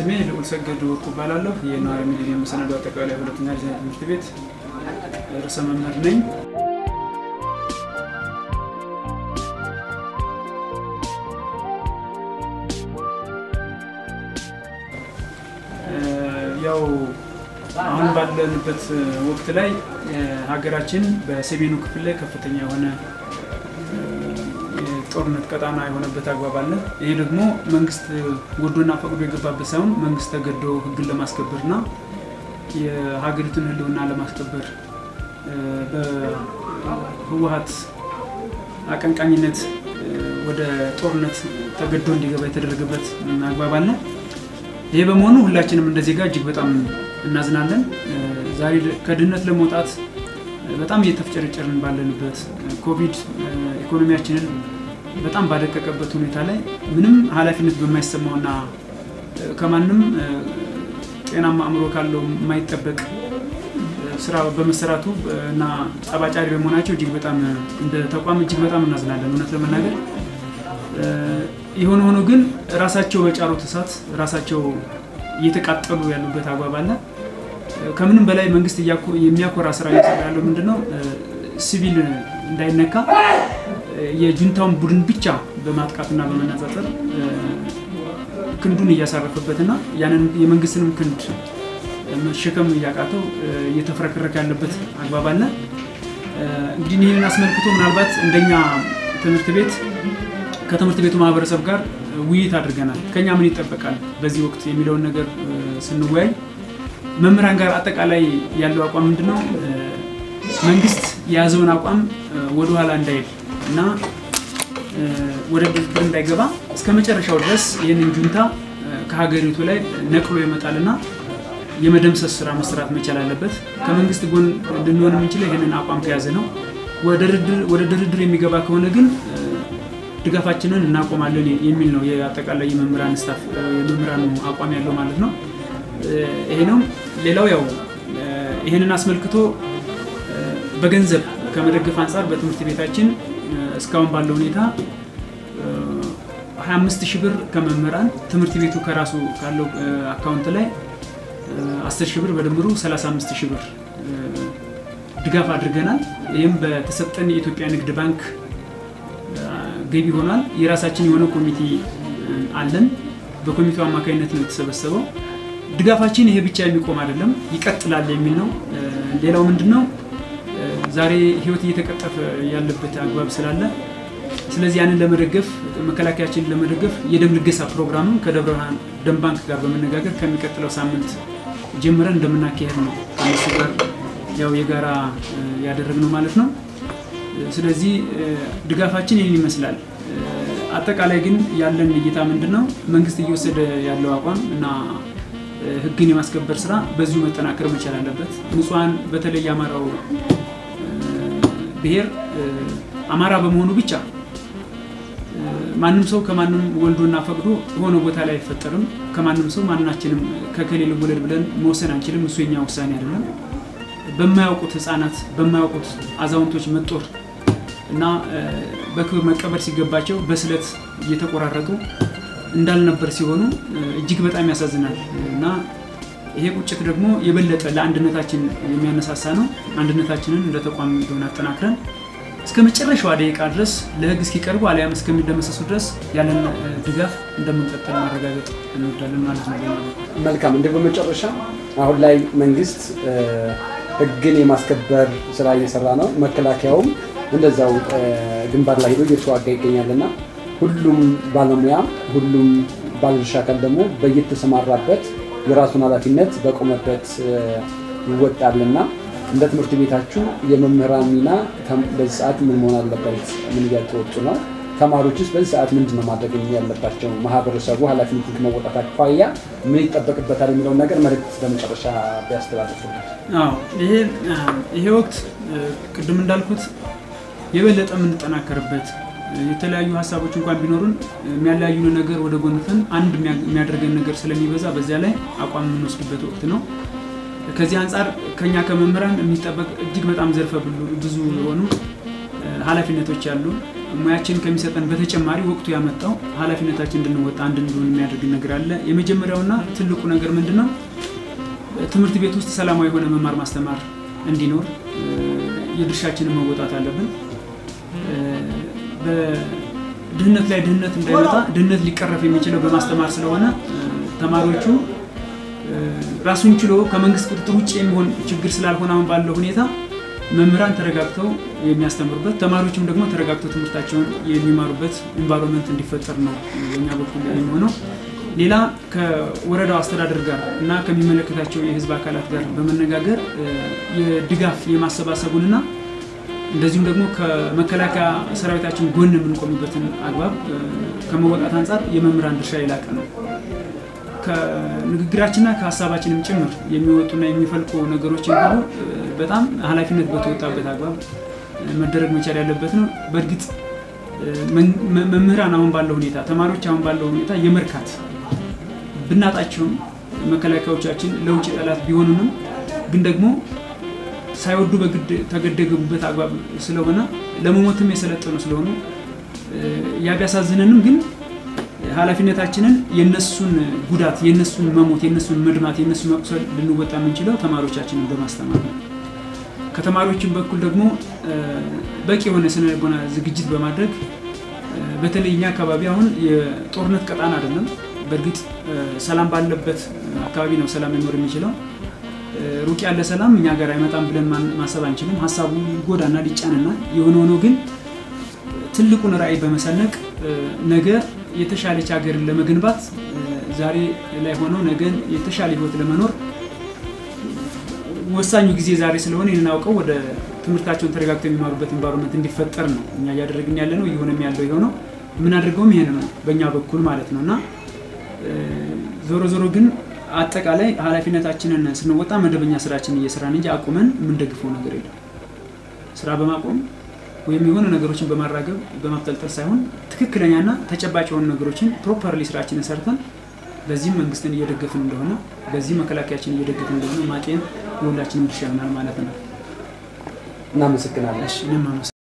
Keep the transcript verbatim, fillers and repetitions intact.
ስሜ ልዑል ሰገድ ወርቁ እባላለሁ የነዋሪ ሚሊኒየም ሰነዱ አጠቃላይ ሁለተኛ ደረጃ ትምህርት ቤት ርዕሰ መምህር ነኝ። ያው አሁን ባለንበት ወቅት ላይ ሀገራችን በሰሜኑ ክፍል ላይ ከፍተኛ የሆነ ጦርነት ቀጣና የሆነበት አግባብ አለ። ይሄ ደግሞ መንግስት ወዶና ፈቅዶ የገባበት ሳይሆን መንግስት ተገዶ ህግን ለማስከበርና የሀገሪቱን ህልውና ለማስከበር በህወሓት አቀንቃኝነት ወደ ጦርነት ተገዶ እንዲገባ የተደረገበት አግባብ አለ። ይሄ በመሆኑ ሁላችንም እንደዚህ ጋር እጅግ በጣም እናዝናለን። ዛሬ ከድህነት ለመውጣት በጣም እየተፈጨረጨርን ባለንበት ኮቪድ ኢኮኖሚያችንን በጣም ባደቀቀበት ሁኔታ ላይ ምንም ኃላፊነት በማይሰማውና ከማንም ጤናማ አእምሮ ካለው የማይጠበቅ ስራ በመሰራቱ እና ጸባጫሪ በመሆናቸው እጅግ በጣም እንደ ተቋም እጅግ በጣም እናዝናለን። እውነት ለመናገር ይሆነ ሆኖ ግን ራሳቸው በጫሩት እሳት ራሳቸው እየተቃጠሉ ያሉበት አግባብ አለ። ከምንም በላይ መንግስት የሚያኮራ ስራ እየሰራ ያለው ምንድነው ሲቪል እንዳይነካ የጁንታውን ቡድን ብቻ በማጥቃትና በመነጻጸር ክንዱን እያሳረፈበትና ያንን የመንግስትንም ክንድ መሸከም ያቃተው እየተፈረከረከ ያለበት አግባብ አለ። እንግዲህ ይሄንን አስመልክቶ ምናልባት እንደኛ ትምህርት ቤት ከትምህርት ቤቱ ማህበረሰብ ጋር ውይይት አድርገናል። ከኛ ምን ይጠበቃል በዚህ ወቅት የሚለውን ነገር ስንወያይ መምህራን ጋር አጠቃላይ ያለው አቋም ምንድነው መንግስት የያዘውን አቋም ወደ ኋላ እንዳይል እና ወደ ድርድር እንዳይገባ እስከመጨረሻው ድረስ ይሄንን ጁንታ ከሀገሪቱ ላይ ነቅሎ ይመጣልና የመደምሰስ ስራ መስራት መቻል አለበት። ከመንግስት ጎን እንድንሆን የምንችለው ይሄንን አቋም ከያዘ ነው። ወደ ድርድር ወደ ድርድር የሚገባ ከሆነ ግን ድጋፋችንን እናቆማለን የሚል ነው የአጠቃላይ የመምህራን ስታፍ የመምህራን አቋም ያለው ማለት ነው። ይሄ ነው። ሌላው ያው ይሄንን አስመልክቶ በገንዘብ ከመደገፍ አንፃር በትምህርት ቤታችን እስካሁን ባለው ሁኔታ ሃያ አምስት ሺህ ብር ከመምህራን ትምህርት ቤቱ ከራሱ ካለው አካውንት ላይ አስር ሺህ ብር በድምሩ ሰላሳ አምስት ሺህ ብር ድጋፍ አድርገናል። ይሄም በተሰጠን የኢትዮጵያ ንግድ ባንክ ገቢ ሆኗል። የራሳችን የሆነ ኮሚቴ አለን። በኮሚቴው አማካይነት ነው የተሰበሰበው። ድጋፋችን ይሄ ብቻ የሚቆም አይደለም ይቀጥላል የሚል ነው። ሌላው ምንድነው ዛሬ ህይወት እየተቀጠፈ ያለበት አግባብ ስላለ ስለዚህ ያንን ለመደገፍ መከላከያችንን ለመደገፍ የደም ልገሳ ፕሮግራም ከደብረ ብርሃን ደም ባንክ ጋር በመነጋገር ከሚቀጥለው ሳምንት ጀምረን እንደምናካሄድ ነው ከነሱ ጋር ያው የጋራ ያደረግነው ማለት ነው። ስለዚህ ድጋፋችን ይሄን ይመስላል። አጠቃላይ ግን ያለን እይታ ምንድነው መንግስት እየወሰደ ያለው አቋም እና ህግን የማስከበር ስራ በዚሁ መጠናከር መቻል አለበት። ንጹሃን በተለይ አማራው ብሔር አማራ በመሆኑ ብቻ ማንንም ሰው ከማንንም ወልዶና ፈቅዶ ሆነ ቦታ ላይ አይፈጠርም። ከማንንም ሰው ማንናችንም ከከሌለ ወለድ ብለን መወሰን አንችልም። እሱ የኛ ውሳኔ አይደለም። በማያውቁት ህፃናት በማያውቁት አዛውንቶች መጦር እና በክብር መቀበር ሲገባቸው በስለት እየተቆራረጡ እንዳልነበር ሲሆኑ እጅግ በጣም ያሳዝናል እና ይሄ ቁጭት ደግሞ የበለጠ ለአንድነታችን የሚያነሳሳ ነው። አንድነታችንን እንደ ተቋም እንደሆነ አጠናክረን እስከመጨረሻው ደቂቃ ድረስ ለህግ እስኪቀርቡ አለያም እስከሚደመሰሱ ድረስ ያለን ድጋፍ እንደምንቀጥል ማረጋገጥ እንወዳለን ማለት ነው። መልካም። እንደ በመጨረሻ አሁን ላይ መንግስት ህግን የማስከበር ስራ እየሰራ ነው። መከላከያውም እንደዛው ግንባር ላይ ሄዶ እየተዋጋ ይገኛልና ሁሉም ባለሙያ ሁሉም ባለድርሻ አካል ደግሞ በየተሰማራበት የራሱን ኃላፊነት በቆመበት ይወጣልና እንደ ትምህርት ቤታችሁ የመምህራን ሚና በዚህ ሰዓት ምን መሆን አለበት? ምን እያተወጡ ነው? ተማሪዎችስ በዚህ ሰዓት ምንድነው ማድረግ ያለባቸው? ማህበረሰቡ ኃላፊነቱን ከመወጣት አኳያ ምን ይጠበቅበታል የሚለው ነገር መልእክት በመጨረሻ ቢያስተላልፉ። አዎ ይሄ ይሄ ወቅት ቅድም እንዳልኩት የበለጠ ምን ተጠናከረበት የተለያዩ ሐሳቦች እንኳን ቢኖሩን የሚያላዩን ነገር ወደ ጎንተን አንድ የሚያደርገን ነገር ስለሚበዛ በዚያ ላይ አቋም የምንወስድበት ወቅት ነው። ከዚህ አንፃር ከኛ ከመምህራን የሚጠበቅ እጅግ በጣም ዘርፈ ብዙ የሆኑ ኃላፊነቶች አሉ። ሙያችን ከሚሰጠን በተጨማሪ ወቅቱ ያመጣው ኃላፊነታችን እንድንወጣ እንድንሆን የሚያደርግ ነገር አለ። የመጀመሪያውና ትልቁ ነገር ምንድነው? ትምህርት ቤት ውስጥ ሰላማዊ የሆነ መማር ማስተማር እንዲኖር የድርሻችንን መወጣት አለብን። በድህነት ላይ ድህነት እንዳይመጣ ድህነት ሊቀረፍ የሚችለው በማስተማር ስለሆነ ተማሪዎቹ ራሱን ችሎ ከመንግስት ቁጥጥር ውጪ የሚሆን ችግር ስላልሆነ አሁን ባለው ሁኔታ መምህራን ተረጋግተው የሚያስተምሩበት ተማሪዎችም ደግሞ ተረጋግተው ትምህርታቸውን የሚማሩበት ኢንቫይሮንመንት እንዲፈጠር ነው የኛ በኩል የሚሆነው። ሌላ ከወረዳው አስተዳደር ጋር እና ከሚመለከታቸው የህዝብ አካላት ጋር በመነጋገር የድጋፍ የማሰባሰቡንና እንደዚሁም ደግሞ ከመከላከያ ሰራዊታችን ጎን የምንቆምበትን አግባብ ከመወጣት አንፃር የመምህራን ድርሻ ይላቀ ነው። ከንግግራችንና ከሐሳባችንም ጭምር የሚወጡና የሚፈልቁ ነገሮችን ሁሉ በጣም ኃላፊነት በተወጣበት አግባብ መደረግ መቻል ያለበት ነው። በእርግጥ መምህራን አሁን ባለው ሁኔታ ተማሪዎች አሁን ባለው ሁኔታ የመርካት ብናጣቸውም መከላከያዎቻችን ለውጭ ጠላት ቢሆኑንም ግን ደግሞ ሳይወዱ በግድ ተገደገቡበት አግባብ ስለሆነ ለመሞትም የሰለጠኑ ስለሆኑ ያ ቢያሳዝነንም ግን ኃላፊነታችንን የነሱን ጉዳት የነሱን መሞት የነሱን መድማት የነሱን መቁሰል ልንወጣ የምንችለው ተማሪዎቻችንን በማስተማር ነው። ከተማሪዎችም በኩል ደግሞ በቂ የሆነ ስነ ልቦና ዝግጅት በማድረግ በተለይኛ አካባቢ አሁን የጦርነት ቀጣና አይደለም። በእርግጥ ሰላም ባለበት አካባቢ ነው ሰላም ሊኖር የሚችለው። ሩቅ ያለ ሰላም እኛ ጋር አይመጣም ብለን ማሰብ አንችልም። ሐሳቡ ጎዳና ሊጫንና የሆነ ሆኖ ግን ትልቁን ራዕይ በመሰነቅ ነገ የተሻለች ሀገር ለመገንባት ዛሬ ላይ ሆነው ነገ የተሻለ ህይወት ለመኖር ወሳኙ ጊዜ ዛሬ ስለሆነ እናውቀው ወደ ትምህርታቸውን ተረጋግተው የሚማሩበት ኢንቫይሮንመንት እንዲፈጠር ነው እኛ ያደረግን ያለ ነው። ይሆንም ያለው ይሆነው ምን አድርገውም ይሄን ነው በእኛ በኩል ማለት ነውና ዞሮ ዞሮ ግን አጠቃላይ ኃላፊነታችንን ስንወጣ መደበኛ ስራችንን እየሰራን እንጂ አቁመን ምን ደግፈው ነገር የለም። ስራ በማቆም ወይም የሆነ ነገሮችን በማራገብ በማጥልጠል ሳይሆን ትክክለኛና ተጨባጭ የሆኑ ነገሮችን ፕሮፐርሊ ስራችንን ሰርተን በዚህ መንግስትን እየደገፍን እንደሆነ በዚህ መከላከያችን እየደገፍን እንደሆነ ማጤን የሁላችንም ድርሻ ይሆናል ማለት ነው። እናመሰግናለን። እሺ